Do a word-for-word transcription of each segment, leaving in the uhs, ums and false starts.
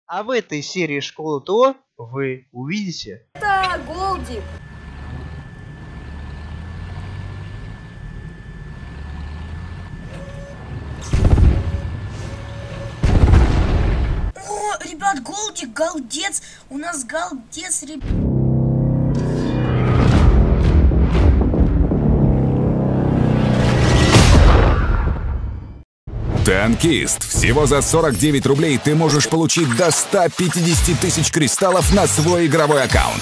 А в этой серии Школы ТО вы увидите... Это Голдик. О, ребят, Голдик, галдец. У нас галдец, ребят. Танкист. Всего за сорок девять рублей ты можешь получить до ста пятидесяти тысяч кристаллов на свой игровой аккаунт.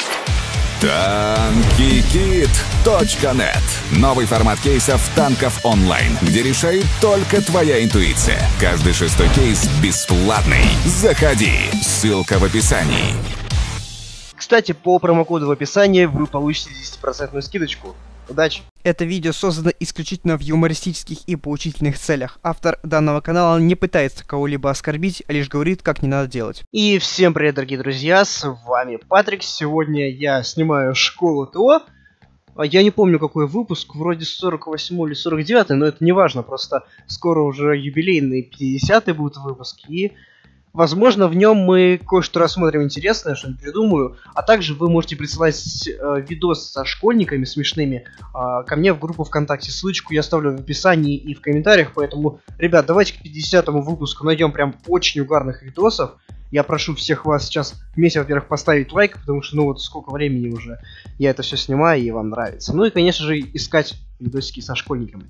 танкикит точка нет. Новый формат кейсов танков онлайн, где решает только твоя интуиция. Каждый шестой кейс бесплатный. Заходи. Ссылка в описании. Кстати, по промокоду в описании вы получите десятипроцентную скидочку. Удачи! Это видео создано исключительно в юмористических и поучительных целях. Автор данного канала не пытается кого-либо оскорбить, а лишь говорит, как не надо делать. И всем привет, дорогие друзья, с вами Патрик. Сегодня я снимаю Школу ТО. Я не помню, какой выпуск, вроде сорок восьмой или сорок девятый, но это не важно, просто скоро уже юбилейный пятидесятый будет выпуск, и... возможно, в нем мы кое-что рассмотрим интересное, что-нибудь придумаю. А также вы можете присылать э, видос со школьниками смешными э, ко мне в группу ВКонтакте. Ссылочку я оставлю в описании и в комментариях. Поэтому, ребят, давайте к пятидесятому выпуску найдем прям очень угарных видосов. Я прошу всех вас сейчас вместе, во-первых, поставить лайк, потому что, ну вот, сколько времени уже я это все снимаю, и вам нравится. Ну и, конечно же, искать видосики со школьниками.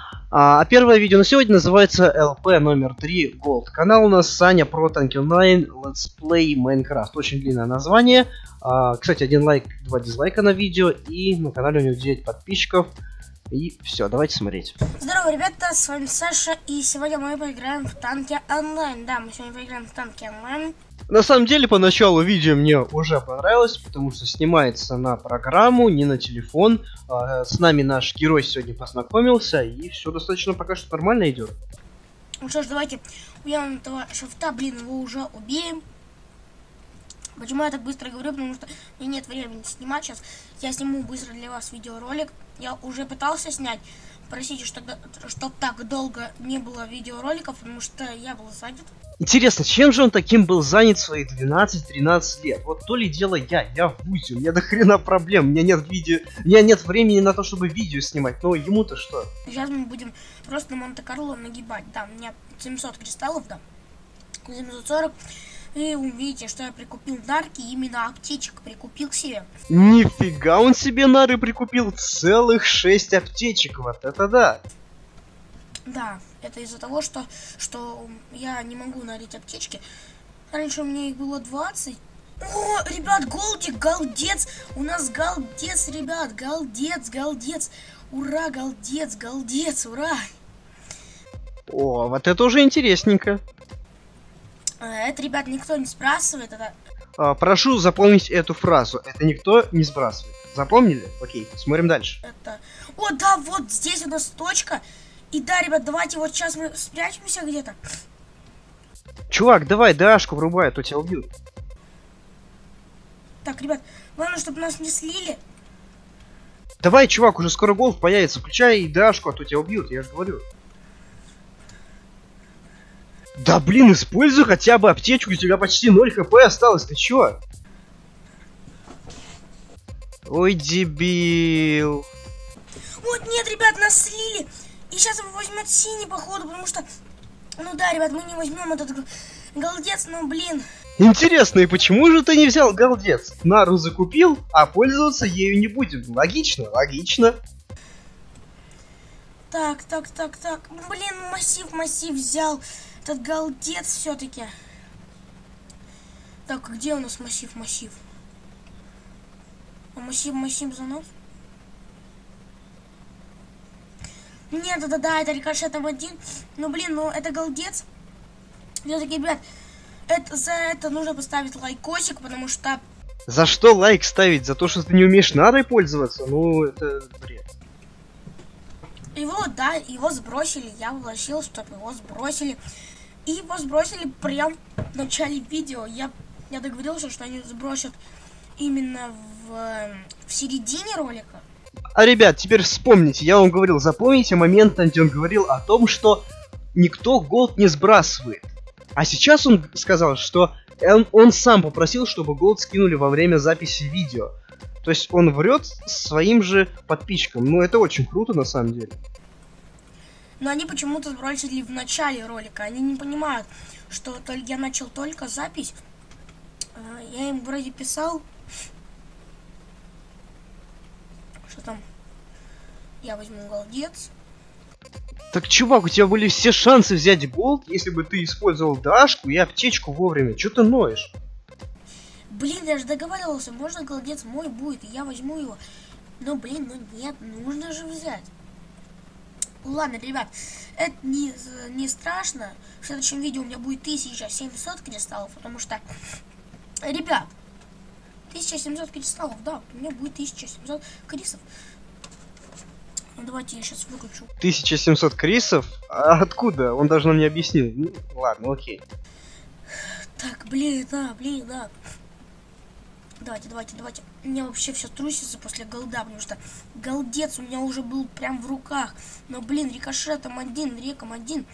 А первое видео на сегодня называется эл пи номер три Gold. Канал у нас Саня про танки онлайн Let's Play Minecraft. Очень длинное название. А, кстати, один лайк, два дизлайка на видео. И на канале у него девять подписчиков. И все, давайте смотреть. Здорово, ребята, с вами Саша. И сегодня мы поиграем в танки онлайн. Да, мы сегодня поиграем в танки онлайн. На самом деле, поначалу видео мне уже понравилось, потому что снимается на программу, не на телефон. А, с нами наш герой сегодня познакомился, и все достаточно пока что нормально идет. Ну что ж, давайте убьем этого шифта, блин, его уже убьем. Почему я так быстро говорю? Потому что у меня нет времени снимать сейчас. Я сниму быстро для вас видеоролик. Я уже пытался снять. Простите, что, что так долго не было видеороликов, потому что я был занят. Интересно, чем же он таким был занят в свои двенадцать-тринадцать лет? Вот то ли дело я, я в вузе, у меня до хрена проблем, у меня нет видео, у меня нет времени на то, чтобы видео снимать, но ему-то что? Сейчас мы будем просто Монте-Карло нагибать, да, у меня семьсот кристаллов, да, семьсот сорок, и увидите, что я прикупил нарки, именно аптечек прикупил к себе. Нифига он себе нары прикупил, целых шесть аптечек, вот это да! Да, это из-за того, что, что я не могу налить аптечки. Раньше у меня их было двадцать. О, ребят, Голдик, галдец. У нас галдец, ребят, галдец, галдец. Ура, галдец, галдец, ура. О, вот это уже интересненько. Это, ребят, никто не сбрасывает. Это... А, прошу запомнить эту фразу. Это никто не сбрасывает. Запомнили? Окей, смотрим дальше. Это... О, да, вот здесь у нас точка. И да, ребят, давайте вот сейчас мы спрячемся где-то. Чувак, давай дашку врубай, а то тебя убьют. Так, ребят, главное, чтобы нас не слили. Давай, чувак, уже скоро голд появится. Включай дашку, а то тебя убьют, я же говорю. Да блин, используй хотя бы аптечку, у тебя почти ноль хп осталось, ты чё? Ой, дебил. Вот, нет, ребят, нас слили. И сейчас его возьмет синий, походу, потому что... Ну да, ребят, мы не возьмем этот галдец, но, блин. Интересно, и почему же ты не взял галдец? Нару закупил, а пользоваться ею не будем. Логично, логично. Так, так, так, так. Блин, массив, массив взял. Этот галдец все-таки. Так, где у нас массив, массив? А массив, массив за нас? Нет, да-да-да, это рикошетом один. Ну, блин, ну это галдец. Все-таки, ребят, это, за это нужно поставить лайкосик, потому что... За что лайк ставить? За то, что ты не умеешь нарой пользоваться? Ну, это бред. Его, да, его сбросили. Я вложил, чтобы его сбросили. И его сбросили прям в начале видео. Я, я договорился, что они сбросят именно в, в середине ролика. А, ребят, теперь вспомните, я вам говорил, запомните момент, где он говорил о том, что никто голд не сбрасывает. А сейчас он сказал, что он, он сам попросил, чтобы голд скинули во время записи видео. То есть он врет своим же подписчикам. Ну, это очень круто, на самом деле. Но они почему-то сбросили в начале ролика. Они не понимают, что я начал только запись. Я им вроде писал, что там я возьму голдец. Так, чувак, у тебя были все шансы взять голд, если бы ты использовал дашку и аптечку вовремя. Чё ты ноешь? Блин, я же договаривался, можно голдец мой будет, и я возьму его. Но, блин, ну нет, нужно же взять. Ладно, ребят, это не, не страшно. В следующем видео у меня будет тысяча семьсот кристаллов, потому что, ребят, тысяча семьсот кристаллов, да, у меня будет тысяча семьсот крисов. Ну, давайте я сейчас выключу. тысяча семьсот крисов? А откуда? Он даже нам не объяснил. Ну, ладно, окей. Так, блин, да, блин, да. Давайте, давайте, давайте. У меня вообще все трусится после голда, потому что голдец у меня уже был прям в руках. Но, блин, рикошетом один, реком один.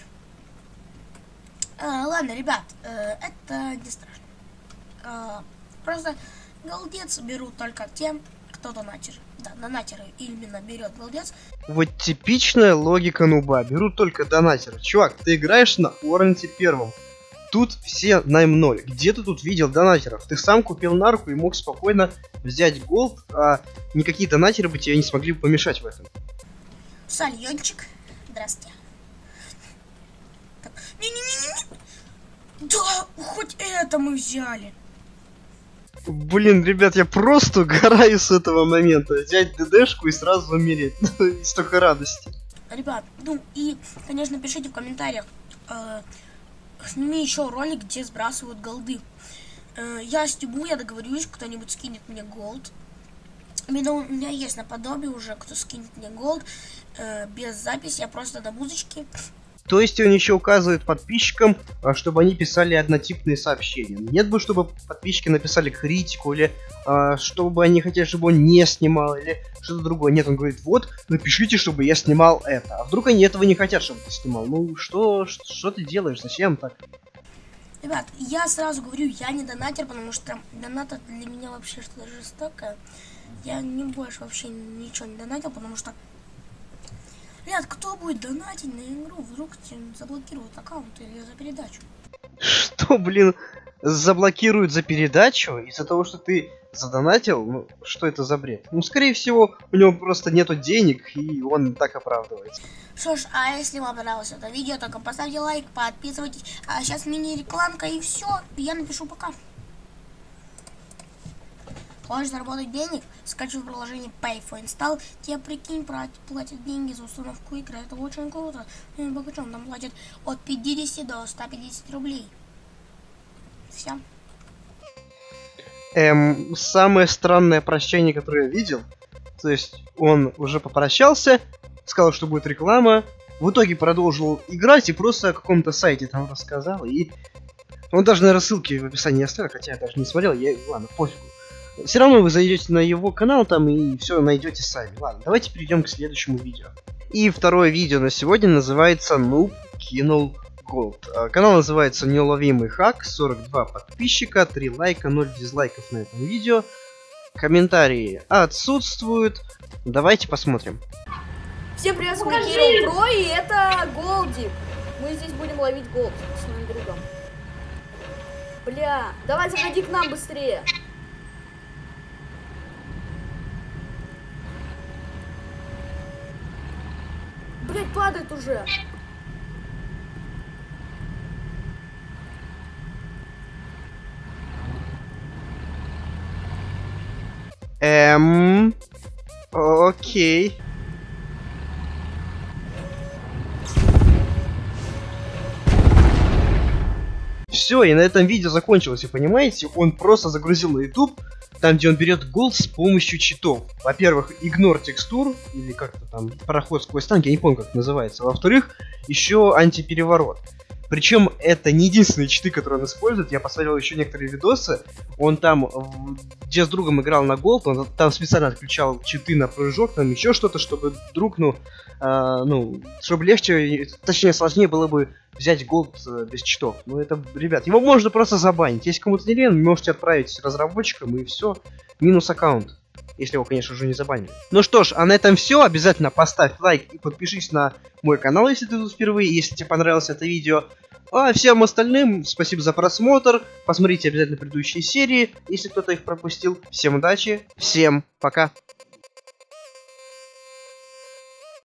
А, ладно, ребят, э, это не страшно. А, просто голдец берут только те, кто донатер. Да, донатер именно берет голдец. Вот типичная логика нуба. Берут только донатеры. Чувак, ты играешь на уровне первом. Тут все на эм ноль. Где ты тут видел донатеров? Ты сам купил нарку и мог спокойно взять голд, а никакие донатеры бы тебе не смогли помешать в этом. Сальончик. Здравствуйте. Не-не-не-не. Да, хоть это мы взяли. Блин, ребят, я просто угораю с этого момента. Взять ДДшку и сразу умереть. Столько радости. Ребят, ну и, конечно, пишите в комментариях. Э Сними еще ролик, где сбрасывают голды. Э, я сниму, я договорюсь, кто-нибудь скинет мне голд. Именно у меня есть наподобие уже, кто скинет мне голд. Э, без записи, я просто до музычки. То есть он еще указывает подписчикам, чтобы они писали однотипные сообщения. Нет бы, чтобы подписчики написали критику, или а, чтобы они хотели, чтобы он не снимал, или что-то другое. Нет, он говорит, вот, напишите, чтобы я снимал это. А вдруг они этого не хотят, чтобы ты снимал? Ну, что, что, что ты делаешь? Зачем так? Ребят, я сразу говорю, я не донатер, потому что донат для меня вообще что-то жестокое. Я не больше вообще ничего не донатил, потому что... Ребят, кто будет донатить на игру? Вдруг тебе заблокируют аккаунт или за передачу? Что, блин, заблокируют за передачу? Из-за того, что ты задонатил? Ну, что это за бред? Ну, скорее всего, у него просто нету денег, и он так оправдывается. Что ж, а если вам понравилось это видео, только поставьте лайк, подписывайтесь. А сейчас мини-рекламка и все. Я напишу пока. Хочешь заработать денег? Скачивай приложение Pay for Install. Тебе, прикинь, платят деньги за установку игры. Это очень круто. Ну, богачом там платят от пятидесяти до ста пятидесяти рублей. Все. Эм, самое странное прощание, которое я видел, то есть он уже попрощался, сказал, что будет реклама, в итоге продолжил играть и просто о каком-то сайте там рассказал, и он даже, наверное, ссылки в описании оставил, хотя я даже не смотрел, я, ладно, пофигу. Все равно вы зайдете на его канал там и все найдете сами. Ладно, давайте перейдем к следующему видео. И второе видео на сегодня называется «Нуб кинул голд». Канал называется «Неуловимый хак», сорок два подписчика, три лайка, ноль дизлайков на этом видео. Комментарии отсутствуют. Давайте посмотрим. Всем привет, с вами Кирилл Про, и это Голдик. Мы здесь будем ловить голд с моим другом. Бля, давай заходи к нам быстрее. Блять, падает уже. Эм... Окей. Все, и на этом видео закончилось, вы понимаете? Он просто загрузил на YouTube, там, где он берет голд с помощью читов. Во-первых, игнор текстур, или как-то там проход сквозь танки, я не помню, как это называется. Во-вторых, еще антипереворот. Причем это не единственные читы, которые он использует. Я посмотрел еще некоторые видосы. Он там, где с другом играл на голд, он там специально отключал читы на прыжок, там еще что-то, чтобы друг, ну, э, ну, чтобы легче, точнее сложнее было бы взять голд без читов. Ну это, ребят, его можно просто забанить. Если кому-то не лень, можете отправить разработчикам и все. Минус аккаунт. Если его, конечно, уже не забанили. Ну что ж, а на этом все. Обязательно поставь лайк и подпишись на мой канал, если ты тут впервые, если тебе понравилось это видео. А всем остальным спасибо за просмотр. Посмотрите обязательно предыдущие серии, если кто-то их пропустил. Всем удачи, всем пока.